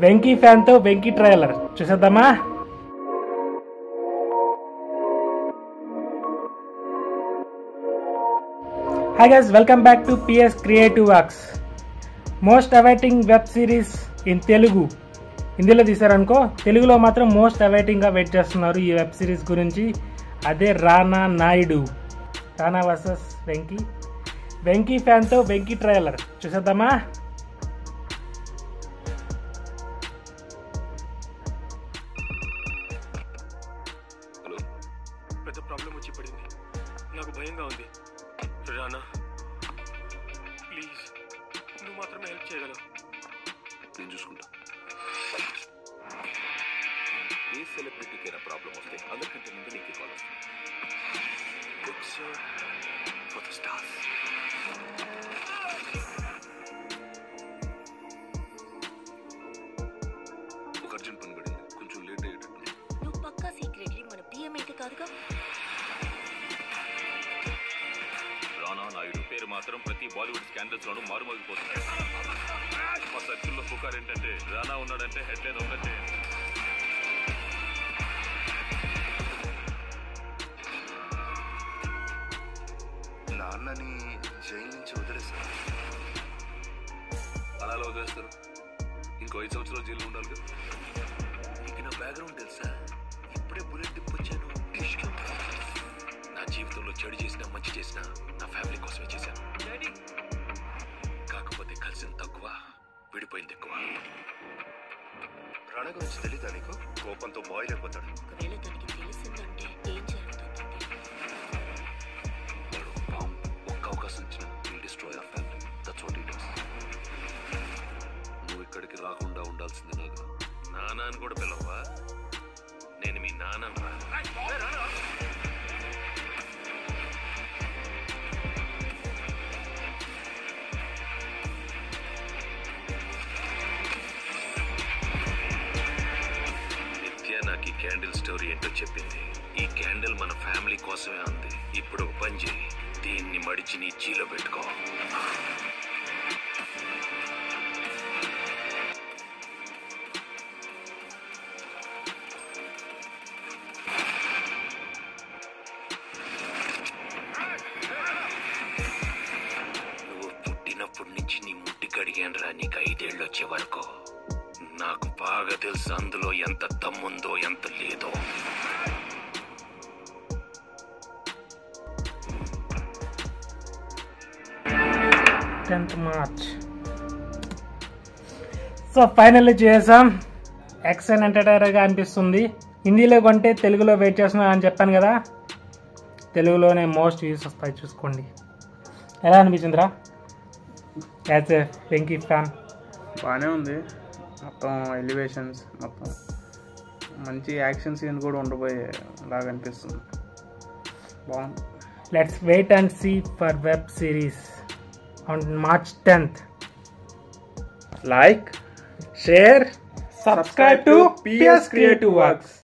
Venky fan తో Venky trailer చూసేద్దామా? Hi guys, welcome back to PS Creative Works. Most awaiting web series in Telugu. హిందీలో తీసారనుకో, తెలుగులో మాత్రం most అవైటింగ్గా wait చేస్తున్నారు ఈ వెబ్ సిరీస్ గురించి. అదే రానా నాయుడు, రానా వర్సెస్ వెంకీ. వెంకీ ఫ్యాన్తో వెంకీ ట్రైలర్ చూసేద్దామా? హలో, పెద్ద ప్రాబ్లం వచ్చి పడింది. నాకు భయంగా ఉంది. రానా, ప్లీజ్ నువ్వు మాత్రమే హెల్ప్ చేయగలవు. నేను చూసుకుంటా. ఏ సెలబ్రిటీకైనా ప్రాబ్లం వస్తే అందరికంటే ముందు నీకు కాల్ వస్తుంది. For the stars. ఒక అర్జెంట్ పని పడింది, కొంచెం లేట్ అయ్యేటట్టు. నువ్వు పక్కా సీక్రెట్లీ మన పిఎం అయితే కాదుగా? రానా నాయుడు పేరు మాత్రం ప్రతి బాలీవుడ్ స్కాండల్స్ లోనూ మారుమోగిపోతున్నాడు. మా సర్కిల్లో పుకార్ ఏంటంటే రానా ఉన్నాడంటే హెడ్లైన్ ఒకటే. నాన్నని జైలు నుంచి వదిలేస్తారు. అలా వదిలేస్తారు? ఇంకో 5 సంవత్సరాలు జైలు ఉండాలి కదా. నీకు నా బ్యాక్గ్రౌండ్ తెలుసా? ఇప్పుడే బుల్లెట్ తిప్పొచ్చాను. నా జీవితంలో చెడు చేసినా మంచి చేసినా నా ఫ్యామిలీ కోసమే చేశాను. కాకపోతే కలిసింది తక్కువ, విడిపోయింది ఎక్కువ. రాణా గురించి తెలీదా నీకు? కోపంతో బాయిల్ అయిపోతాడు. ఒకవేళ తనకి తెలిసిందంటే ఏం జరుగుతుంది? ఒక్క అవకాశం ఇచ్చిన destroy our family. That's what he does. నువ్వు ఇక్కడికి రాకుండా ఉండాల్సింది నాకు. నాన్న అని కూడా పిలవా? నేను మీ నాన్న. నాకు ఈ క్యాండిల్ స్టోరీ ఏంటో చెప్పింది. ఈ క్యాండిల్ మన ఫ్యామిలీ కోసమే ఉంది. ఇప్పుడు ఒక పని చేయి, దీన్ని మడిచి నీ చీలో పెట్టుకో. నువ్వు పుట్టినప్పటి నుంచి నీ ముట్టి కడిగాను రా. నీకు 5 ఏళ్ళు వచ్చే వరకు నాకు బాగా తెలుసు అందులో ఎంత దమ్ముందో ఎంత లేదో. మార్చ్. సో ఫైనల్లీ చేసాం. ఎక్సెన్ ఎంటర్టైనర్గా అనిపిస్తుంది. హిందీలో కొంటే తెలుగులో వెయిట్ చేస్తున్నా అని చెప్పాను కదా, తెలుగులోనే మోస్ట్ వ్యూస్ వస్తాయి. చూసుకోండి. ఎలా అనిపించిందిరా యాజ్ ఏ వెంకీ ఫ్యాన్? బాగానే ఉంది. మొత్తం ఎలివేషన్స్, మొత్తం మంచి యాక్షన్ సీన్ కూడా ఉండబోయే లాగా అనిపిస్తుంది. బాగుంది. Let's wait and see for web series on March 10th. Like, share, subscribe to PS Creative Works.